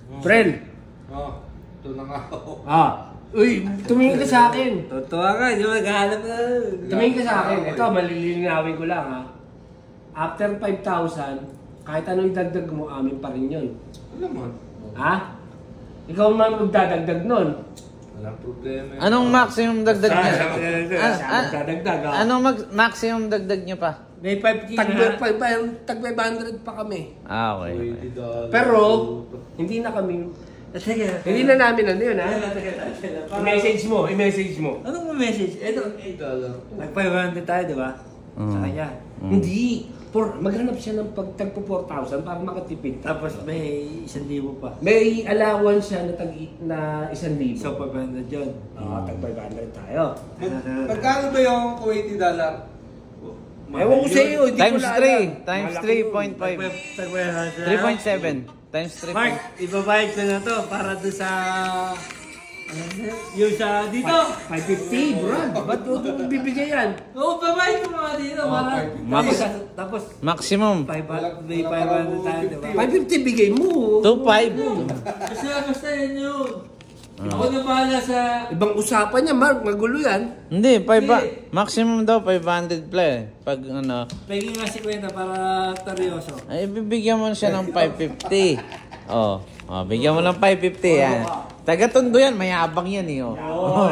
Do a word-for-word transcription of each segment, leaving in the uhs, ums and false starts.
Friend. Oh, ito na nga ako. Ah. Uy, tumingin ka sa akin. Totoo ka, di ba? Naghahanap na. Tumingin ka sa akin. Ito, malilinawin ko lang ha. After five thousand, kahit ano idagdag mo, amin pa rin yun. Alam mo. Ha? Ikaw man magdadagdag nun. Walang problema. Anong maximum dagdag niya? Siya magdadagdag ha. Anong mag- maximum dagdag niyo pa? May five K Tag na. five hundred pa kami. Ah, okay. twenty dollars. Pero, hindi na kami. Teka. Hindi na namin ano yun ha. Teka, teka, teka. I-message mo, i-message mo. Anong message? Ito, eight dollars. nag-five hundred tayo, di ba? Mm. Sa kanya. Hindi. For, maghanap siya ng pagtagpo four thousand para makatipid. Tapos may isang libo pa. May allowance siya na, tag na isang libo. So, five hundred yun. Oo, tag five hundred tayo. Magkano ba yung twenty dollars? Ewan ko sa iyo, hindi ko Times na three. alam. Times Malaki three yun. point five. Tag-five three point seven. Times three. Mark, ibabayad ko na to para doon sa... Ano na? Yung sa dito. five fifty, bro. Ba't mo ito bibigay yan? Oo, babayad ko mga dito. Para... Max. Tapos, tapos Maximum. five hundred, may five hundred tayo, di ba? five fifty bigay mo. two point five. Basta, basta yun yun. Ako na bahala sa... Ibang usapan niya, Mark. Magulo yan. Hindi, five ba? Hindi. Maximum daw five hundred play. Pag ano, Paging nga si Kwenta para seryoso. ay bibigyan mo siya ng five fifty. Oh, oh, bigyan mo ng five fifty yan. Taga-Tondo yan, mayabang yan eh. Oh.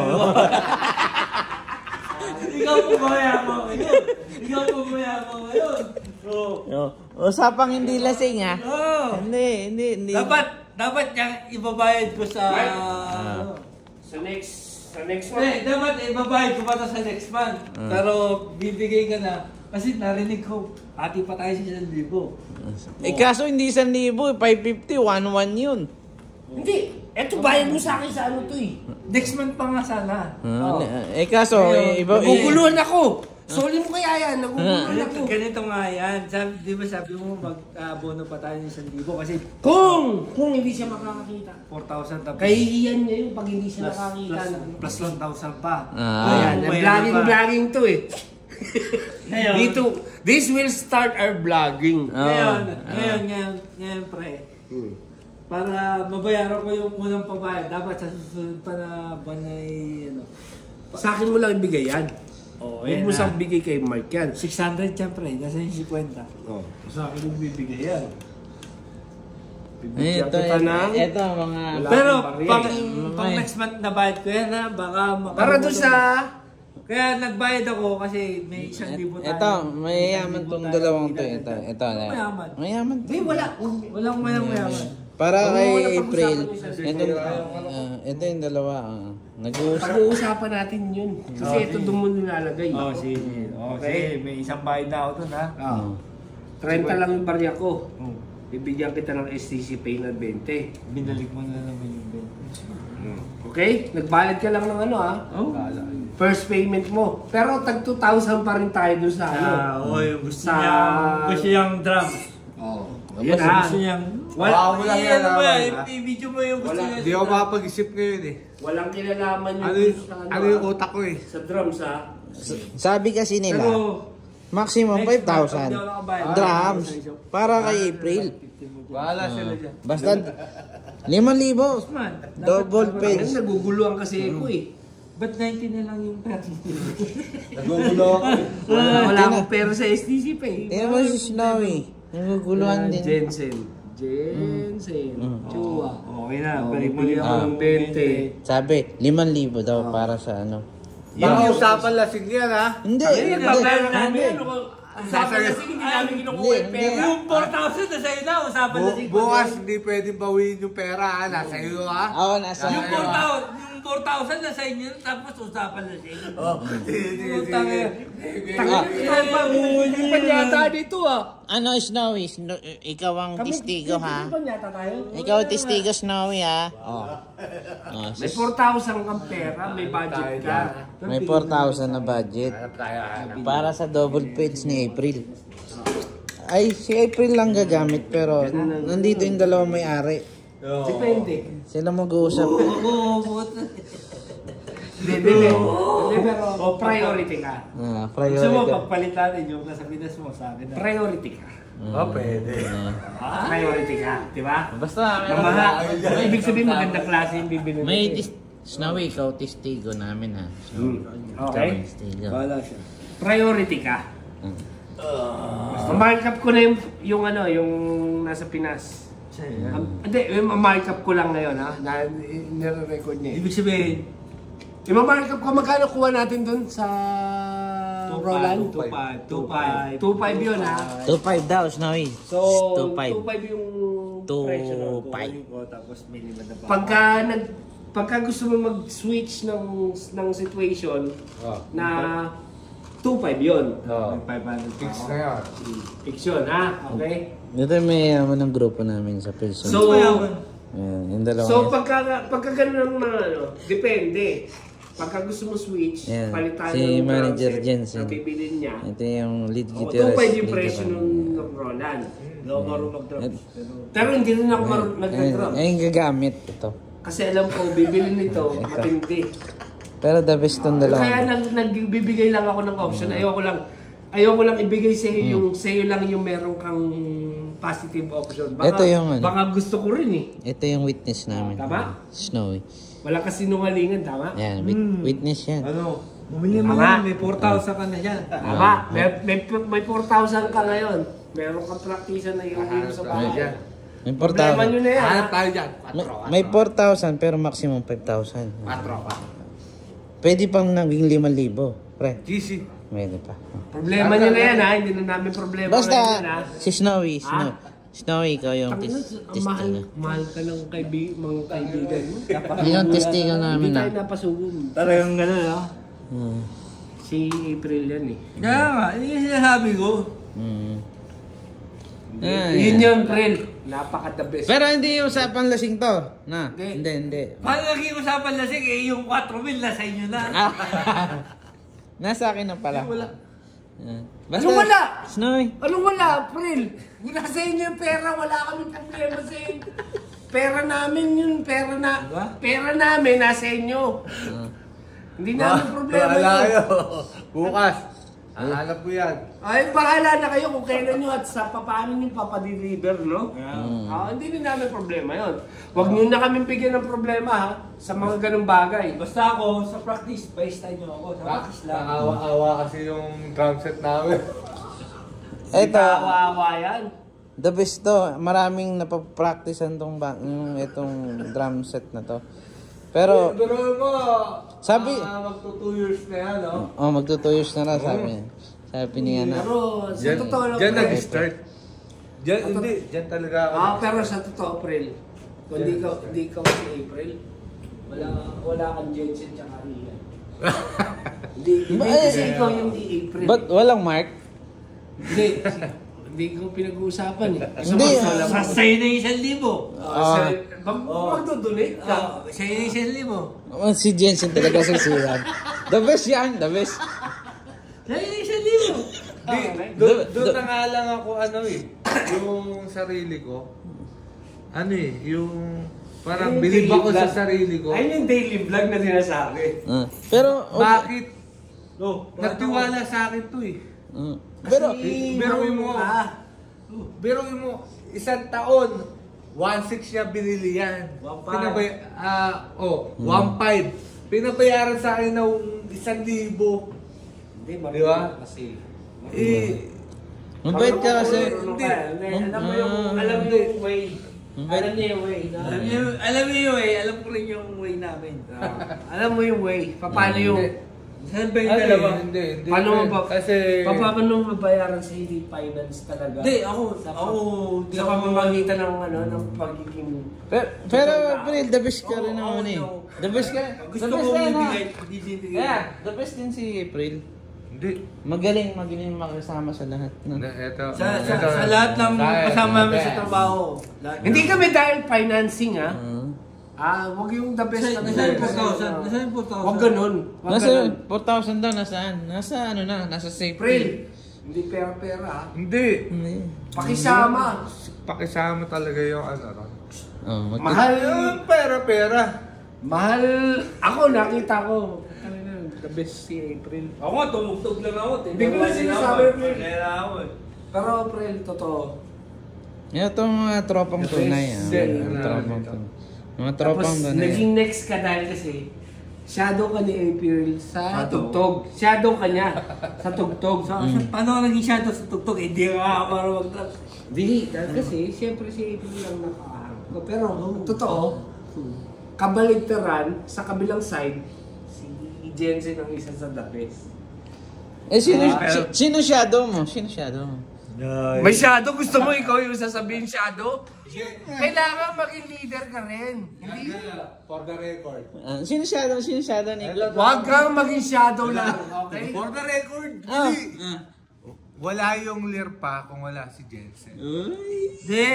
Ikaw po mayabang ngayon. Ikaw po mayabang ngayon. Oo. Oh, usapang hindi lasing ha. Oh. Hindi, hindi, hindi. Dapat, dapat yung ibabayad ko sa... Ah. Sa next, sa next Eh, dapat ibabayad ko pa to sa next month. Ah. Pero bibigay ka na. Kasi narinig ko, ati pa tayo sa isang libo. Eh kaso hindi isang libo, five fifty, one one yun. Hindi. Eto, bayad mo sa akin sa ano to eh. Next month pa nga sana. Ah, Oh. eh kaso, eh, iba, eh, Naguguluhan ako. Soli mo kaya yan. Naguguluhan Ganito, ako. ganito nga yan. Sabi, di ba sabi mo mag-abono pa tayo ng isang libo kasi Kung, kung hindi siya makakakita. four thousand tapos Kahihiyan niya yun pag hindi siya plus, nakakita. plus, ng- plus one thousand pa. Ah. Ayan, Kung may vlogging, ano pa. vlogging to eh. Ngayon, Dito, this will start our vlogging. Ah. ngayon, Ah. ngayon, ngayon, ngayon, pre. Para mabayaran ko yung unang pabayad, dapat sa susunod pa na buwan ay, ano, Sa akin mo lang ibigay yan. oh, Huwag mo siyang bigay kay Mark yan. six hundred syempre, nasa yung fifty. Oh. Sa akin mo bibigay yan. Eh, Bibigyan ito, kita ito, ng... ito, mga... Wala. Pero akong barya pang, eh. pang Mamay. next month na bayad ko yan ha, baka maka- Para doon sa... Kaya nagbayad ako kasi may isang libo tayo. Ito, mayayaman tong dalawang to. Ito, ito. Mayaman. Mayaman to. Hindi, wala. Walang mayang mayaman. Para Oo, kay wala April. pag-usapan Ito, ah, ito yung dalawa. ah. Nag-uusap. Pag-uusapan natin yun. Kasi Oh, ito sige. doon mo nilalagay. Oh, sige. Oh, Okay. sige. May isang bayad na ako dun ha. Ah. thirty lang yung barya ko. Oh. Bibigyan kita ng S T C Pay na twenty. Binalik mo na naman yung bill. Okay? Nagbayad ka lang ng ano ah. Oh? First payment mo. Pero tag two thousand pa rin tayo doon sa ano. Ah, oh, yung gusto Sa- niya, gusto niyang drum. Oh. Yan Yan ah. ah. Gusto niyang, Wala, wala eh, yan, ano ba, wala. i- i-video mo yung gusto Wala. niya. Hindi ako makapag-isip ngayon eh. Walang kilalaman yung Ano, yung- sa ano yung utak ko eh. Sa drums ah. Sabi kasi nila, Pero, maximum next five month, thousand. hindi ako nakabayad. Drums. Para kay April. Bahala sila dyan. Basta, limang libo. Man, Double dapat- pay. Ayun, naguguluhan kasi ako eh. Ba't ninety na lang yung pera? Nagugulo ako eh. Wala, wala akong pera sa S T C Pay. Tingnan mo si Snowy. Naguguluhan din. Jensen. Jensen. Chua. Okay na, Oh, balik mo bibili yung ako ng twenty. Sabi, limang libo daw para sa ano. Baka usapan lasing yan ha. Hindi, Ay, hindi. nagbabayad namin Hindi. yan. Usapan kasi hindi namin kinukuha yung Hindi, pera. Yung four thousand na sa'yo na, usapan na Bu- si bukas hindi pwedeng bawiin yung pera ha. Nasa iyo ha. Ako nasa... Yung four thousand, yung four thousand na sa inyo, tapos usapan na siya. Oh, sige, sige, Utang sige. eh. Tangin, ikaw pa, hindi pa yata dito ah. Ano, Snowy? Sno- ikaw ang testigo ha? Hindi pa yata tayo. Ikaw ang testigo, Snowy ha? Oh. Oh, May sis- four thousand kang pera, may budget ka. may four thousand na budget. Hanap tayo, hanap. Para sa double page ni April. Ay, si April lang gagamit pero nandito yung dalawang may-ari. Depende. Sila mag-uusap. Oo, buta. Hindi, hindi. Hindi, pero priority ka. Ah, Gusto mo, priority. pagpalitan din yung nasa Pinas mo sa akin na. Priority ka. Oh, pwede. Ah. Priority ka, di ba? Basta, meron Mga, na. so, ibig sabihin magandang klase yung bibili May natin. tis- Snowy, ikaw testigo namin ha. Snowy. Hmm. Ikaw Okay. yung testigo. Bahala siya. Priority ka. Hmm. Ma-markup ko na yung, yung ano, yung nasa Pinas. Siya yan. Um, Hindi, yung ma-markup ko lang ngayon ha, na nire-record niya. eh. Ibig sabihin, Yung ma-markup ko, magkano kuha natin dun sa Roland? two five, two five. two five yun ha. two five daw, Snowy. So, two five. two five yung Two presyo nun. five. Kukunin ko, tapos may lima na pa. Pagka, nag, pagka gusto mo mag-switch ng, ng situation Oh. na two five yun. Oh. May five hundred pa Fix ako. na yan. Fix yun ha, okay? Ito may yaman ng grupo namin sa person. So, Ayan, yung dalawa. so pagka, pagka ganun ng mga ano, depende. Pagka gusto mo switch, Yan. palitan Si ng Manager drum set Jensen. na bibilin niya. Ito yung lead Oh, guitarist. two five yung lead presyo guitar. ng, ng Roland. Hindi ako marunong mag-drums. Pero Pero hindi rin ako marunong Ayun, nag-drum. ayun yung gagamit ito. Kasi alam ko, bibili nito, matindi. Pero the best tong dalawa. Kaya nag, nagbibigay lang ako ng option. Ayoko lang, ayoko lang ibigay sa iyo yung, sa iyo lang yung meron kang positive option. Baka, Ito yung ano. baka gusto ko rin eh. Ito yung witness namin. Tama? Snowy. Wala kasi sinungalingan, tama? Yan, wit- Hmm. witness yan. ano, bumili mo Tama. yan, may four thousand ka na dyan. Tama. May, may, may four thousand ka ngayon. Meron kang praktisan na yung mo sa bahay. Yan. May four Problema thousand. nyo na yan. Hanap ha? tayo dyan. May, may four thousand pero maximum five thousand. Patro pa. Pwede pang naging limang libo. Pre, G C. pwede pa. Problema nyo na yan ha. Hindi na namin problema Basta, ngayon ha. si Snowy, Snowy. Snowy, ikaw yung Tangina, tis- ang mahal, testigo. mahal ka ng kaibi, mga kaibigan mo. Yung testigo namin Hindi na. tayo napasugod. Talagang gano'n, ha? Hmm. Si April yan eh. Kaya nga, yun yung sinasabi ko. Hmm. Yun yung April. Napaka-the best. Pero hindi yung usapan lasing to. Na, Hindi. hindi, hindi. Paano naging usapan lasing, eh, yung four mil na sa inyo na. Ah. Nasa akin na pala. Wala. Yan. Ano wala? Snowy. Anong wala, April? Wala sa inyo yung pera, wala kami problema sa inyo. Pera namin yun, pera na, Diba? pera namin nasa inyo. Ah. Hindi namin problema Wala yun. kayo. Bukas. Hanap ko yan. Ay, bahala na kayo kung kailan nyo at sa paano nyo papadeliver, no? Mm. Ah, hindi rin namin problema yun. Huwag nyo na kami bigyan ng problema, ha? Sa mga ganung bagay. Basta ako, sa practice, FaceTime nyo ako. Sa practice lang. Nakawa-awa kasi yung drum set namin. Hindi Ito, kawawa yan. the best to. Maraming napapracticean tong ba- yung itong drum set na to. Pero, Pero mo, Sabi- ah, magto two years na yan, no? oh, magto two years na lang sabi niya. Sabi niya na. Pero sa Diyan, totoo lang, diyan April. nag-start. Diyan, hindi, diyan talaga ako. Ah, pero sa totoo, April. Kung di ka, di ka si April, wala, wala kang Jensen tsaka Ian. Hindi, hindi Ba- kasi ikaw yung di April. Ba't walang mark? Hindi, hindi ko pinag-uusapan eh. Gusto Hindi, mo, ah. solo Sa mo. sa'yo na isang libo. Ah, Ah. sa- Bag Oh. magdodonate ka. Ah, sa'yo na isang libo. Oh, si Jensen talaga sa siyan. The best yan, the best. Sa'yo na isang libo. Di, doon doon na nga lang ako ano eh, yung sarili ko. Ano eh, yung parang Ayun yung bilib daily ako sa vlog. sarili ko. Ayun yung daily vlog na sinasabi. Ah, pero, okay. Bakit? No, Nagtiwala sa akin to eh. Ah, pero, Kasi, Biruin mo. ah, Biruin mo, isang taon, one six niya binili yan. one five. Pinabay, ah, oh, one five. Pinabayaran sa akin ng isang libo. Hindi, Di ba? Kasi, Eh, mabait ka kasi. Hindi, alam mo yung, Ah. alam mo yung way. Mabait. Alam niya yung way. na- Alam niyo, alam niyo eh, alam ko rin yung way namin. Ah, alam mo yung way. Paano yung, Saan ba yung ano, dalawa? hindi, hindi. paano mo ba, Kasi, paano mo mabayaran sa hindi finance talaga? Hindi, ako, ako, di Sa ako pamamagitan ng ano, ng pagiging... pero, pero, pero, the best ka rin naman eh. The best ka. Gusto the ko best ka na. bibigay, hindi bibigay. Yeah, the best din si April. hindi. Magaling, magaling makasama sa lahat. No? Na, eto, Sa, sa, eto, sa lahat ng Dahil- kasama namin sa Dahil- trabaho. lahat Hindi na- kami dahil financing ha. Ah. Ah, wag yung the best Nasa- kami. nasa yung four thousand, nasa yung four thousand. Wag ganun. Wag Nasa ganun. four thousand daw, nasaan? Nasa ano na, nasa safe. April. Hindi pera-pera ha. Hindi. Hindi. Pakisama. Pakisama talaga yung ano ron. Oh, mag- Mahal. Yung pera-pera. Mahal. Ako, nakita ko. Ano na, the best si April. Ako nga, tumugtog lang ako. Hindi ko na sinasabi, April. Kaya ako eh. Pero April, totoo. Ito mga tropang tunay. Ah. Hindi, Mga ano, tropang ito. tunay. Mga Tapos tropang tunay. naging next ka dahil kasi shadow ka ni April sa Shadow? tugtog. Shadow ka niya sa tugtog. So, paano ka naging shadow sa tugtog? Eh, di ka marunong mag-drums. Di, dahil kasi siyempre si April lang nakaharap ko. Pero totoo, kabaligtaran sa kabilang side, si Jensen ang isa sa the best. Eh, sino, Ah, si- sino shadow mo? Sino shadow mo? May shadow? Gusto mo ikaw yung sasabihin shadow? Kailangan maging leader ka rin. Hindi? For the record. Ah, sino shadow? Sino shadow ni? Huwag kang maging shadow lang, okay? For the record, Ah. hindi. Wala yung lirpa kung wala si Jensen. Hindi.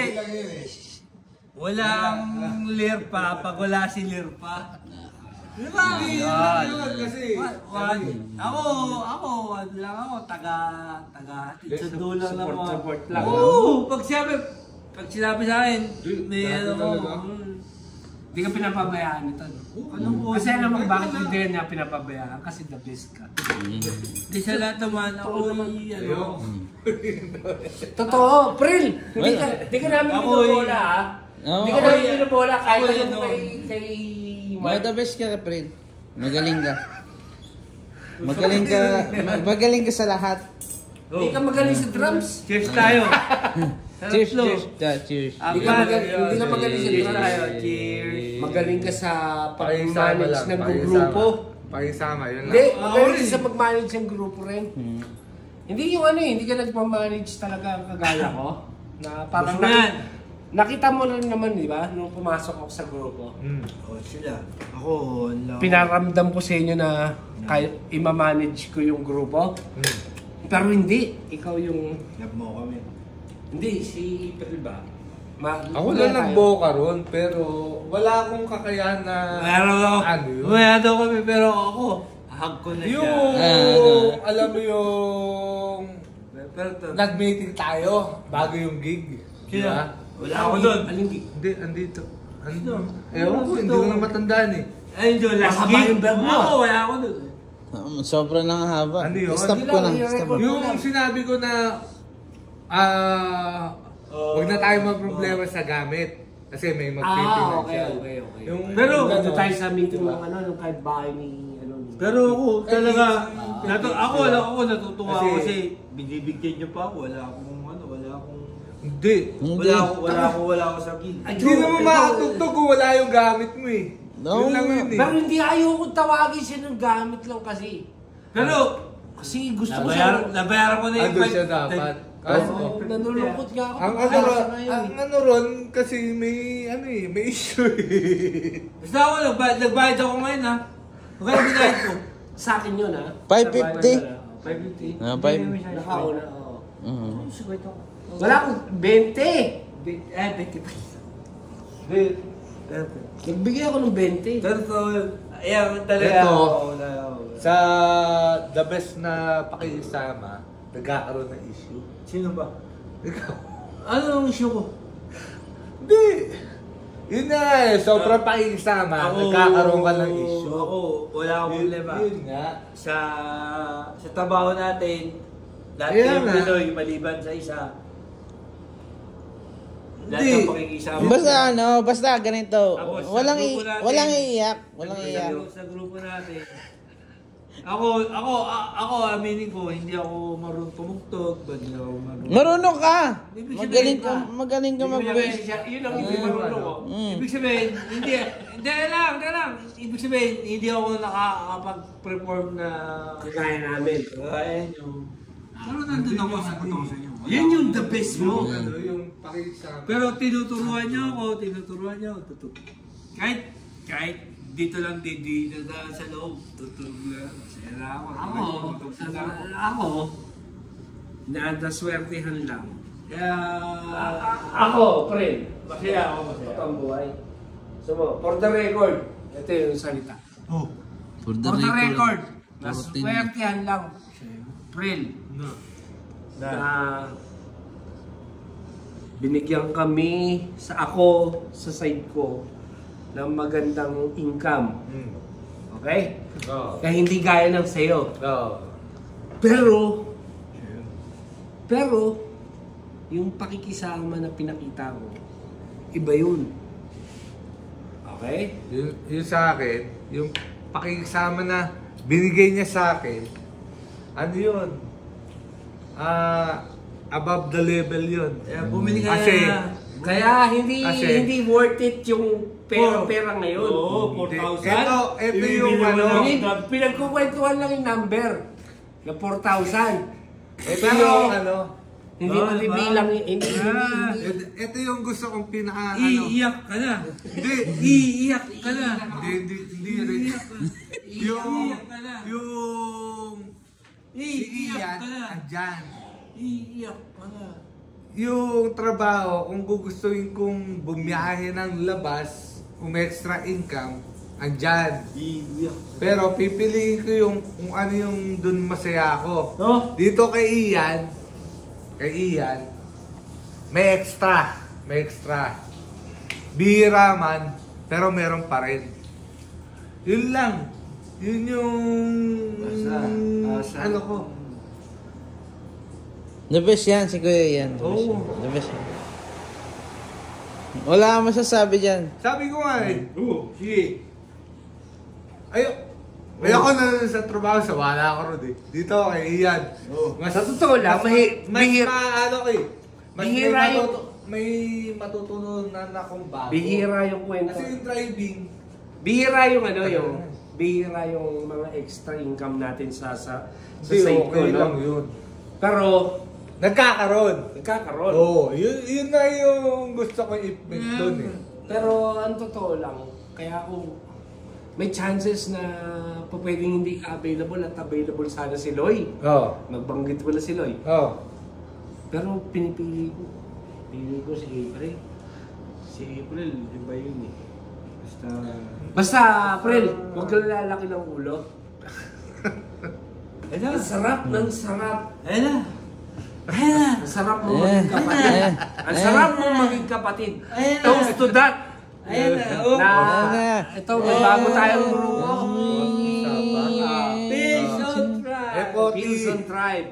Walang lirpa pag wala si lirpa. Di ba? Yun, kasi... Wa- wa- Ako, ako, ano lang ako, taga, taga, sundo lang lang Support, mga. support lang. Oo, pag sinabi, pag sinabi sa akin, may Dati ano ko, talaga. mm, Hindi ka pinapabayaan nito. no? ano ko. Kasi alam mo bakit hindi niya pinapabayaan? Kasi the best ka. Hindi sa lahat naman, ako, ano, Totoo, Pril! Hindi ka, hindi ka namin Ako, pinubola, ha? Oo. Hindi ka namin pinubola kahit Ako, ano ano. kay, kay May the best ka, Fred. Magaling ka. Magaling ka. Magaling ka sa lahat. Hindi ka magaling sa drums. cheers tayo. Cheers, Tatlo. cheers. Yeah, cheers. Ako, Hindi ka magaling- hindi ka magaling sa cheers drums. tayo, cheers. Magaling ka sa Pakisama pag-manage lang, ng pakisama. grupo. Pakisama, yun Hindi, lang. magaling ka sa mag-manage ng grupo rin. Hmm. Hindi yung ano eh, hindi ka nagpa-manage talaga kagaya ko. Na parang Gusto mo yan? nakita, nakita mo rin naman, di ba, nung pumasok ako sa grupo. Mm. Oh, sila. Ako, wala. Pinaramdam ko sa inyo na kaya, ima-manage ko yung grupo. Mm. Pero hindi, ikaw yung... Love mo kami. Hindi, si April ba? Ma- Ako wala lang tayo. nagboka ron, pero wala akong kakayahan na... Meron ako. Ano yun? Umaya daw kami, pero ako, hug ko na siya. Yung, Ah, alam mo yung... Pero, to- Nag-meeting tayo bago yung gig. Sino? Diba? Wala ako doon. Aling gig? Hindi, andito. Ano? Ano? Ewan ko, hindi ko na matandaan eh. Ayun doon, last Mahaba gig. yung bag mo, Ako, wala ako doon. Um, Sobrang lang haba. Ano yun? Stop Hindi ko lang, na. i-record Stop ko. mo. Yung sinabi ko na ah huwag na tayo magproblema sa gamit. Kasi may mag-painting Ah, na okay, siya. okay, okay. Yung, Pero- Nandito tayo sa meeting ng ano, nung kahit bahay ni... Ano, ni- Pero ako talaga, Eh, nato, ako wala ako natutuwa Kasi- ako kasi binibigyan niyo pa ako, wala akong ano, wala akong Hindi. Hindi. wala ako, wala ako, wala ako sa gig. Ay, Hindi True, naman ikaw- makatugtog kung wala yung gamit mo eh. No. Yun lang yun eh. Pero hindi ayaw ko tawagin siya ng gamit lang kasi. Pero Kasi gusto ko nabayaran, siya... nabayaran ko na yung Ando siya dapat. Kaso, Oh, nanulungkot nga ako. ang ano Para ron, sa ngayon ang eh. ano ron, kasi may, ano eh, may issue eh. Basta ako, nagbayad, nagbayad ako ngayon ha. Magkano binayad ko? Sa akin yun ha. five fifty. five fifty. Ah, five. Nakauna, oo. Mhm. Wala akong twenty. Eh, twenty pa. Nagbigay ako ng twenty. Pero to, ayan talaga Ito. ako, wala ako. Sa the best na pakisama, nagkakaroon ng issue. Sino ba? Ikaw. Ano ang issue ko? Hindi. Yun na eh, sobrang pakisama, nagkakaroon ka ng issue. Ako, wala akong Yun- problema. Yun nga. Sa sa trabaho natin, lahat Kaya yung nga. Pinoy maliban sa isa. Lahat Hindi. ng pakikisama. Basta ano, basta ganito. Tapos, sa Walang i- grupo natin- walang iiyak, walang Sa- iiyak. Sa grupo natin. Ako, ako, a- ako aminin ko, hindi ako marunong tumugtog, hindi ako marunong. Marunong ka. Ibig Magaling sabihin ka, ka. magaling ka Ibig mag sabihin siya- Yun ang ibig marunong ko. Mm. Ibig sabihin, hindi, hindi lang, hindi lang. Ibig sabihin, hindi ako nakakapag-perform na Kagaya namin. kaya nyo. Pero nandun ako sa ko sa inyo. Yan yung the best mo. Ano, yung pakisama. Pero tinuturuan niyo ako, tinuturuan niyo ako. Tutug. Kahit, kahit dito lang din dito sa, sa loob, tutulog na. Masaya na ako. Ako, Tutulog sa- na ako. ako, nadaswertehan lang. Kaya, Ako, friend. masaya ako, masaya. Ito ang buhay. So, for the record, ito yung salita. Oh. For For the record, Fourteen. naswertehan lang. Friend. No. Na binigyan kami sa ako, sa side ko, ng magandang income. Hmm. Okay? Oo. Kaya hindi gaya ng sayo. Oo. Pero, pero, yung pakikisama na pinakita mo, iba yun. Okay? Yung, yung sa akin, yung pakikisama na binigay niya sa akin, ano yun? Ah, above the level yun. Kaya bumili ka Kasi, na. Kaya hindi Kasi- hindi worth it yung pera-pera ngayon. Oo, four thousand. Ito, ito Ibibili yung mo ano, na. Hindi, pinagkukwentuhan lang yung number na four thousand. ito Pero, yung ano, hindi Oh, mo diba? bibilang, hindi, hindi, Ah. hindi. ito, ito yung gusto kong pinaka, ano, Iiyak ka na. hindi, Iiyak ka na. hindi, hindi, hindi rin. Iiyak ka. Yung, Iiyak ka na. yung, si Iiyak Ian, ka na. andyan. Iiyak ka na. Yung trabaho, kung gugustuhin kong bumiyahe ng labas, kung may extra income, andyan. Iiyak. Pero pipiliin ko yung kung ano yung dun masaya ako. No? Dito kay Ian, kay Ian, may extra. May extra. Bihira man, pero meron pa rin. Yun lang. Yun yung... Asa? Asa? Ano ko. The best yan, si Kuya yan. The best, Oo. yan. The best yan. Wala kang masasabi dyan. Sabi ko nga eh. Oo, sige. Ay, may ako na sa trabaho, sa wala ako ron eh. Dito kay Ian. Oo. Mas, Sa totoo lang, mahi- mas bihir- ma- ano ko eh. Mas may, Bihira yung- matutu- may matutunan akong bago. Bihira yung kwento. Kasi yung driving, Bihira yung ano yung, bihira yung mga extra income natin sa sa sa hindi site okay ko, lang no? yun. Pero, Nagkakaroon. nagkakaroon. Oo, yun, yun na yung gusto ko i-make doon eh. Pero ang totoo lang, kaya ako may chances na pa pwedeng hindi ka available at available sana si Loy. Oo. Nagbanggit mo na si Loy. Oo. Pero pinipili ko. Pinipili ko si April. Si April, iba yun eh. Basta... Basta, April, huwag ka lalaki ng ulo. Ayun Ang na. sarap ng sarap. Ayun na. Ayun na. Ang sarap mo Eh, maging kapatid. eh, Ang eh. sarap mo maging kapatid. Ayun na. Toast to that. Ayun na. Oh. Na, Ayun na. ito, may bago tayong grupo. Pilson Tribe. Epo- Pilson Tribe.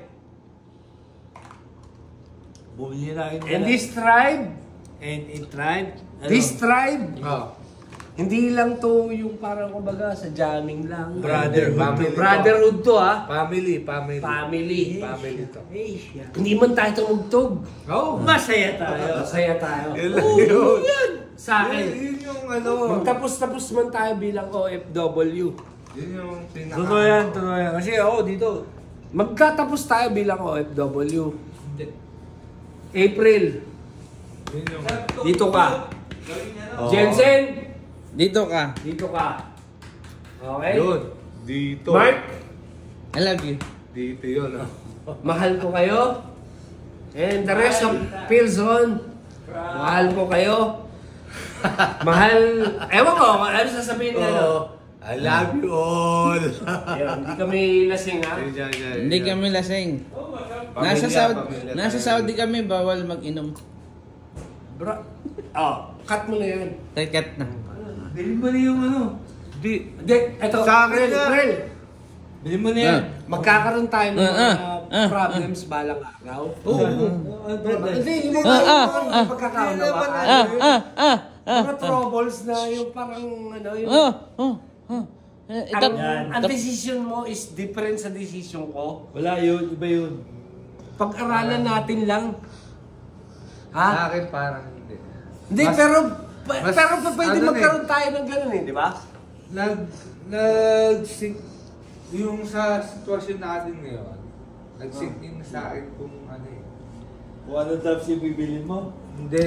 Bumili na kayo. And this tribe, And in tribe. Ano? this tribe, Oo. hindi lang to yung parang kumbaga sa jamming lang. Brotherhood. Family. Brotherhood to ha. Family, family. Family. Family to. Eh, siya. Hindi man tayo tumugtog. Oo. Masaya tayo. Masaya tayo. Yun lang yun. Sa Yun, akin, yun yung ano. magtapos-tapos man tayo bilang O F W. Yun yung pinaka... Totoo yan, totoo yan. Kasi ako dito. Magkatapos tayo bilang O F W. Hindi. April, Yun yung... dito ka. Oo. Jensen, Dito ka. dito ka. Okay? Yun. Dito. Mark, I love you. Dito yun. Oh. mahal ko kayo. And the rest of Pilson, mahal ko kayo. Mahal, ewan ko, ano sasabihin nila? no? Oh, I love you all. Ayun, hindi kami lasing ha. Yan, yan, yan, Hindi yan. kami lasing. Pamilya, Nasa Saudi, pamilya nasa tayo. Saudi kami, bawal mag-inom. Bro, oh, cut mo na yan. Tikat na. Bilhin mo na yung ano. Di. Hindi, eto, Sa akin April, na. April. Bilhin mo na yan. Ah. Magkakaroon tayo ng Ah, mga ah, ah, problems balang araw. Oo. Hindi, yung mga, Ah, ah, yung mga ah. pagkakaunawaan. Ah, ah, ah, ah. Mga troubles na yung parang ano, yung... Oh, oh, oh. Eh, Ito, ang, ang decision mo is different sa decision ko. Wala yun, iba yun. Pag-aralan natin lang. Sa Ha? akin parang hindi. Hindi, Mas- pero pa- mas- pero pa pwede ano magkaroon eh. tayo ng ganun eh, di ba? Nag... Nag... Yung sa sitwasyon natin ngayon, nag-sink in sa akin kung ano eh. Kung ano tapos yung bibilin mo. Hindi.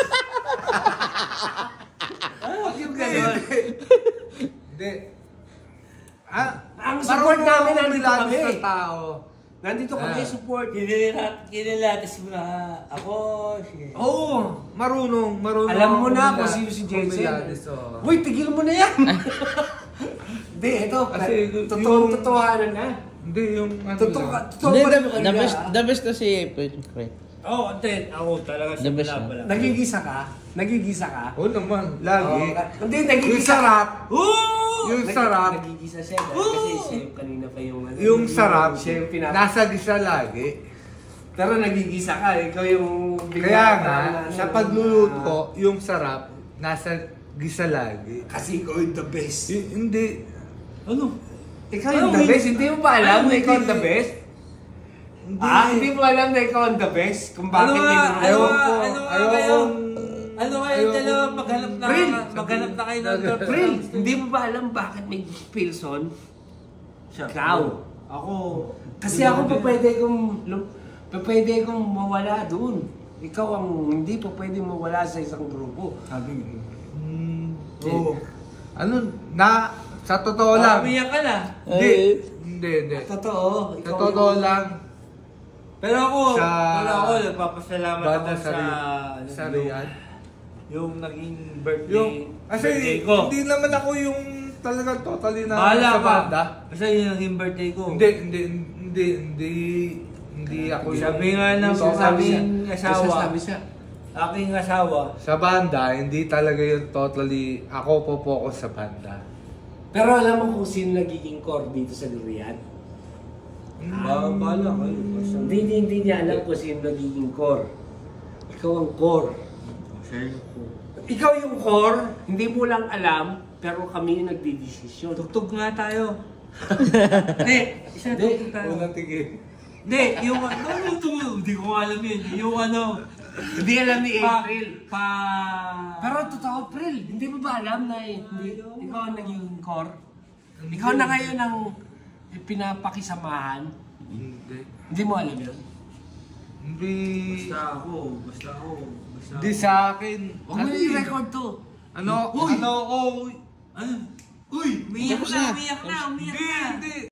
Huwag yung ganun. Hindi. Ah, Ang support marunong namin, ako nandito kumilatis kami. sa tao. Nandito kami, Ah. support. Kinilatis mo na ako. Sige. Oo, marunong, marunong. Alam mo ako na kumila- kung sino si Jensen. kumilatis, oo. Uy, tigil mo na yan! Hindi, ito. Kasi Totoo, yung- totohanan na. Hindi, yung ano Totoo, lang. totoo Hindi, pa the, rin the kanina, best, ah. the best na si April. April. Oo, oh, then, ako talaga The best, simula ah. pa lang. Nagigisa ka? Nagigisa ka? Oo naman, lagi. Oo, hindi, Yung nagigisa sarap. Oo! Yung Nag- sarap. Nagigisa siya dahil kasi siya yung kanina pa yung ano. Yung sarap, Siya yung pinap... nasa gisa lagi. Pero nagigisa ka, ikaw yung... Kaya nga, sa pagluluto, yung sarap, nasa gisa lagi. Kasi ikaw yung the best. Y- hindi. Ano? Ikaw yung Ano, the may- best, hindi mo ba alam ano, na ikaw hindi- ang the best? Hindi. Ah, hindi mo alam na ikaw ang the best? Kung bakit Ano nga, hindi ano mo... Ewan nga, ko, ano nga ewan kayo? kong- Ano kayo ewan dalawa, kong- maghanap na, Frill! maghanap na kayo ng the April, hindi mo ba alam bakit may Pilson? Ikaw. Ako. Kasi ako pa pwede kong... Pa pwede kong mawala doon. Ikaw ang hindi pa pwede mawala sa isang grupo. Sabi nga. Hmm, Oo. ano, na, sa totoo lang. Umiyak ka na. Hindi, hindi, hindi. Totoo. Sa totoo lang, Pero ako, Sa- wala ako, nagpapasalamat banda ako sa, sa... Ri- sa Riyadh. Yung naging birthday, Yung, kasi birthday ko. hindi naman ako yung talagang totally na Bahala sa ka. banda. Kasi yun naging birthday ko. Hindi, hindi, hindi, hindi, hindi ako yung... Sabi nga ng yung totally sabing sa- asawa, Sabi siya. aking asawa, Sa banda, hindi talaga yung totally, ako po focus sa banda. Pero alam mo kung sino nagiging core dito sa Riyadh? ba- bahala kayo. Basta. Hindi, hindi, hindi niya alam kung sino nagiging core. Ikaw ang core. Share ko. Ikaw yung core, hindi mo lang alam, pero kami yung nagdidesisyon. Tugtog nga tayo. Hindi, isa Hindi. tugtog tayo. Unang tigil. Hindi, yung ano, tugtog, hindi ko alam yun. Yung ano, Hindi alam ni pa, April. pa, Pero totoo, April, hindi mo ba alam na eh, hindi, ikaw ang naging core? Ikaw na ngayon ang pinapakisamahan. Hindi. Hindi mo alam yun? Hindi. basta ako, basta ako, basta Hindi ako. sa akin. Huwag mo Ano, i-record to. Ano? Uy! Ano? Oh, Ano? Uy, umiyak Tapos na, na. umiyak na, umiyak hindi, na. hindi.